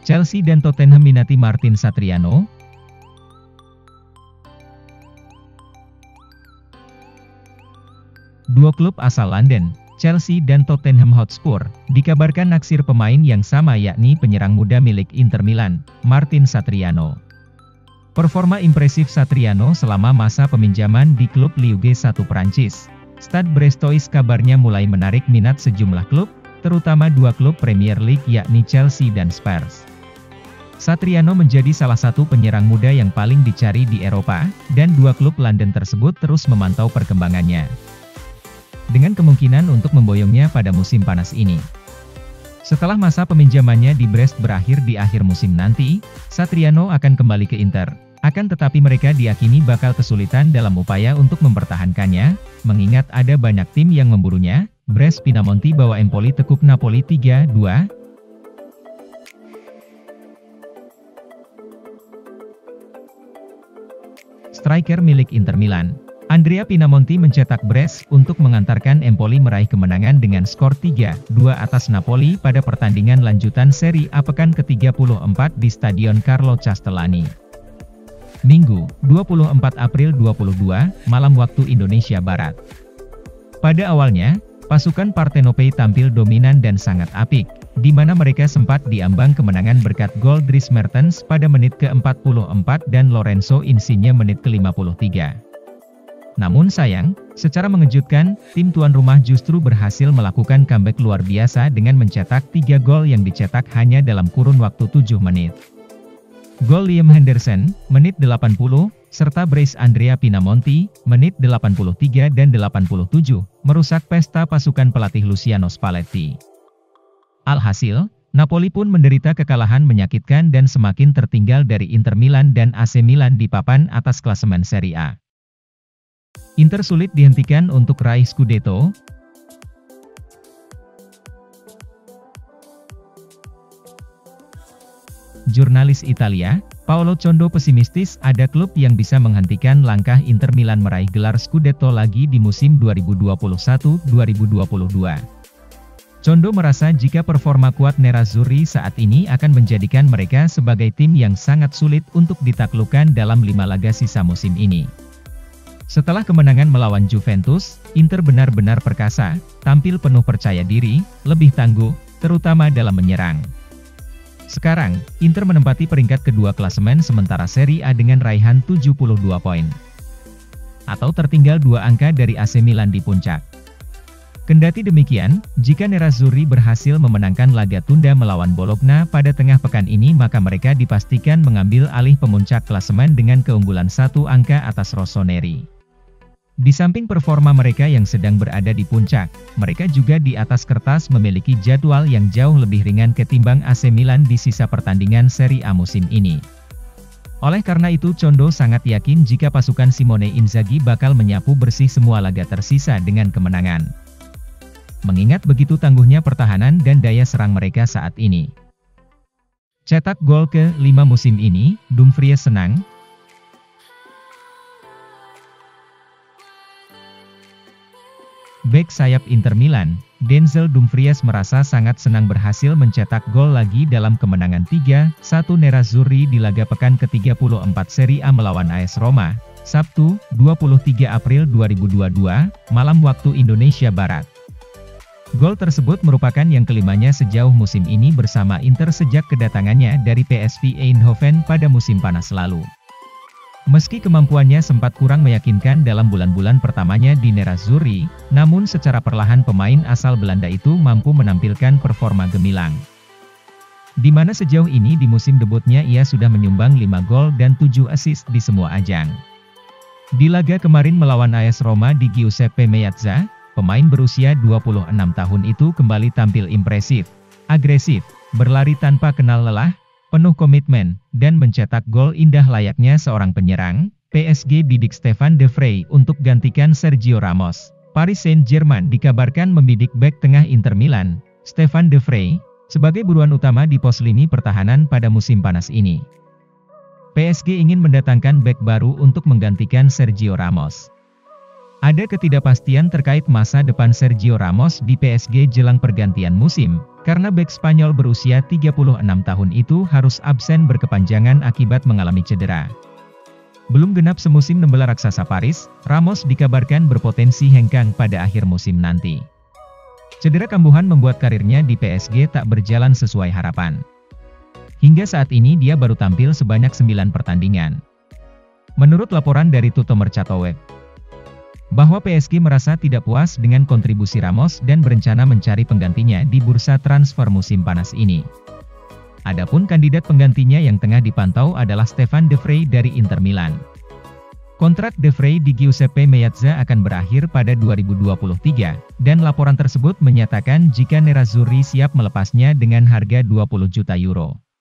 Chelsea dan Tottenham minati Martin Satriano. Dua klub asal London, Chelsea dan Tottenham Hotspur, dikabarkan naksir pemain yang sama yakni penyerang muda milik Inter Milan, Martin Satriano. Performa impresif Satriano selama masa peminjaman di klub Ligue 1 Prancis, Stade Brestois kabarnya mulai menarik minat sejumlah klub, terutama dua klub Premier League yakni Chelsea dan Spurs. Satriano menjadi salah satu penyerang muda yang paling dicari di Eropa, dan dua klub London tersebut terus memantau perkembangannya, dengan kemungkinan untuk memboyongnya pada musim panas ini. Setelah masa peminjamannya di Brest berakhir di akhir musim nanti, Satriano akan kembali ke Inter. Akan tetapi mereka diyakini bakal kesulitan dalam upaya untuk mempertahankannya, mengingat ada banyak tim yang memburunya. Brest Pinamonti bawa Empoli tekuk Napoli 3-2. Striker milik Inter Milan, Andrea Pinamonti mencetak brace untuk mengantarkan Empoli meraih kemenangan dengan skor 3-2 atas Napoli pada pertandingan lanjutan Serie A pekan ke-34 di Stadion Carlo Castellani. Minggu, 24 April 2022, malam waktu Indonesia Barat. Pada awalnya, pasukan Partenope tampil dominan dan sangat apik, di mana mereka sempat diambang kemenangan berkat gol Dries Mertens pada menit ke-44 dan Lorenzo Insigne menit ke-53. Namun sayang, secara mengejutkan, tim tuan rumah justru berhasil melakukan comeback luar biasa dengan mencetak 3 gol yang dicetak hanya dalam kurun waktu 7 menit. Gol Liam Henderson, menit 80, serta brace Andrea Pinamonti, menit 83 dan 87, merusak pesta pasukan pelatih Luciano Spalletti. Alhasil, Napoli pun menderita kekalahan menyakitkan dan semakin tertinggal dari Inter Milan dan AC Milan di papan atas klasemen Serie A. Inter sulit dihentikan untuk raih Scudetto. Jurnalis Italia, Paolo Condo pesimistis ada klub yang bisa menghentikan langkah Inter Milan meraih gelar Scudetto lagi di musim 2021-2022. Condo merasa jika performa kuat Nerazzurri saat ini akan menjadikan mereka sebagai tim yang sangat sulit untuk ditaklukkan dalam 5 laga sisa musim ini. Setelah kemenangan melawan Juventus, Inter benar-benar perkasa, tampil penuh percaya diri, lebih tangguh, terutama dalam menyerang. Sekarang, Inter menempati peringkat kedua klasemen sementara Serie A dengan raihan 72 poin. Atau tertinggal 2 angka dari AC Milan di puncak. Kendati demikian, jika Nerazzurri berhasil memenangkan laga tunda melawan Bologna pada tengah pekan ini maka mereka dipastikan mengambil alih pemuncak klasemen dengan keunggulan 1 angka atas Rossoneri. Di samping performa mereka yang sedang berada di puncak, mereka juga di atas kertas memiliki jadwal yang jauh lebih ringan ketimbang AC Milan di sisa pertandingan Serie A musim ini. Oleh karena itu Condo sangat yakin jika pasukan Simone Inzaghi bakal menyapu bersih semua laga tersisa dengan kemenangan. Mengingat begitu tangguhnya pertahanan dan daya serang mereka saat ini. Cetak gol ke-5 musim ini, Dumfries senang. Bek sayap Inter Milan, Denzel Dumfries merasa sangat senang berhasil mencetak gol lagi dalam kemenangan 3-1 Nerazzurri di laga pekan ke-34 Serie A melawan AS Roma, Sabtu, 23 April 2022, malam waktu Indonesia Barat. Gol tersebut merupakan yang kelimanya sejauh musim ini bersama Inter sejak kedatangannya dari PSV Eindhoven pada musim panas lalu. Meski kemampuannya sempat kurang meyakinkan dalam bulan-bulan pertamanya di Nerazzurri, namun secara perlahan pemain asal Belanda itu mampu menampilkan performa gemilang. Di mana sejauh ini di musim debutnya ia sudah menyumbang 5 gol dan 7 assist di semua ajang. Di laga kemarin melawan AS Roma di Giuseppe Meazza, pemain berusia 26 tahun itu kembali tampil impresif, agresif, berlari tanpa kenal lelah, penuh komitmen, dan mencetak gol indah layaknya seorang penyerang. PSG bidik Stefan De Vrij untuk gantikan Sergio Ramos. Paris Saint-Germain dikabarkan membidik bek tengah Inter Milan, Stefan De Vrij, sebagai buruan utama di pos lini pertahanan pada musim panas ini. PSG ingin mendatangkan bek baru untuk menggantikan Sergio Ramos. Ada ketidakpastian terkait masa depan Sergio Ramos di PSG jelang pergantian musim, karena bek Spanyol berusia 36 tahun itu harus absen berkepanjangan akibat mengalami cedera. Belum genap semusim membela raksasa Paris, Ramos dikabarkan berpotensi hengkang pada akhir musim nanti. Cedera kambuhan membuat karirnya di PSG tak berjalan sesuai harapan. Hingga saat ini dia baru tampil sebanyak 9 pertandingan. Menurut laporan dari Tutto Mercato Web, bahwa PSG merasa tidak puas dengan kontribusi Ramos dan berencana mencari penggantinya di bursa transfer musim panas ini. Adapun kandidat penggantinya yang tengah dipantau adalah Stefan De Vrij dari Inter Milan. Kontrak De Vrij di Giuseppe Meazza akan berakhir pada 2023, dan laporan tersebut menyatakan jika Nerazzurri siap melepasnya dengan harga 20 juta euro.